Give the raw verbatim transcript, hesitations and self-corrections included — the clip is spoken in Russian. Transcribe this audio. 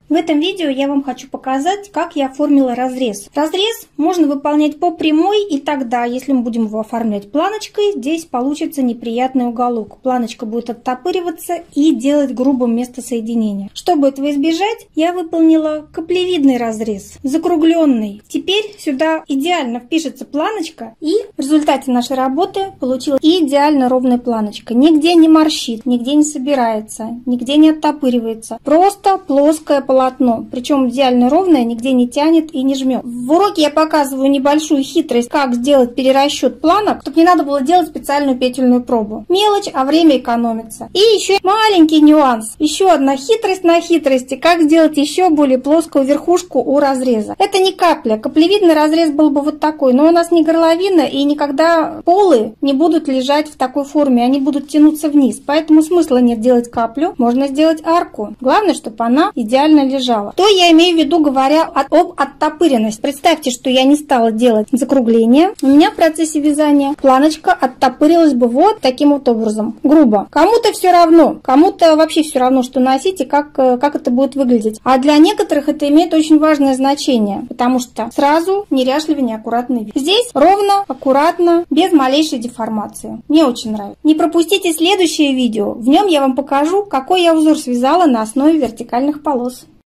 В этом видео я вам хочу показать, как я оформила разрез. Разрез можно выполнять по прямой, и тогда, если мы будем его оформлять планочкой, здесь получится неприятный уголок. Планочка будет оттопыриваться и делать грубым место соединения. Чтобы этого избежать, я выполнила каплевидный разрез, закругленный. Теперь сюда идеально впишется планочка, и в результате нашей работы получилась идеально ровная планочка. Нигде не морщит, нигде не собирается, нигде не оттопыривается. Просто плоское полотно. полотно, причем идеально ровное, нигде не тянет и не жмет. В уроке я показываю небольшую хитрость, как сделать перерасчет планок, чтобы не надо было делать специальную петельную пробу. Мелочь, а время экономится. И еще маленький нюанс, еще одна хитрость на хитрости, как сделать еще более плоскую верхушку у разреза. Это не капля, каплевидный разрез был бы вот такой, но у нас не горловина, и никогда полы не будут лежать в такой форме, они будут тянуться вниз, поэтому смысла нет делать каплю, можно сделать арку. Главное, чтобы она идеально лежала. То я имею в виду, говоря об оттопыренности. Представьте, что я не стала делать закругление. У меня в процессе вязания планочка оттопырилась бы вот таким вот образом, грубо. Кому-то все равно, кому-то вообще все равно, что носить и как, как это будет выглядеть. А для некоторых это имеет очень важное значение, потому что сразу неряшливый, неаккуратный вид. Здесь ровно, аккуратно, без малейшей деформации. Мне очень нравится. Не пропустите следующее видео. В нем я вам покажу, какой я узор связала на основе вертикальных полос.